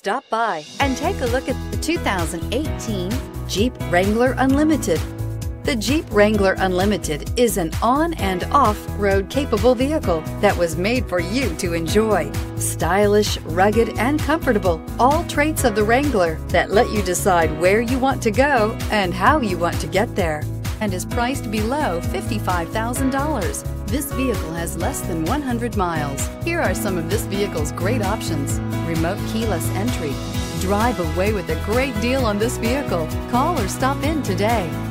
Stop by and take a look at the 2018 Jeep Wrangler Unlimited. The Jeep Wrangler Unlimited is an on- and off-road capable vehicle that was made for you to enjoy. Stylish, rugged, and comfortable, all traits of the Wrangler that let you decide where you want to go and how you want to get there, and is priced below $55,000. This vehicle has less than 100 miles. Here are some of this vehicle's great options: remote keyless entry. Drive away with a great deal on this vehicle. Call or stop in today.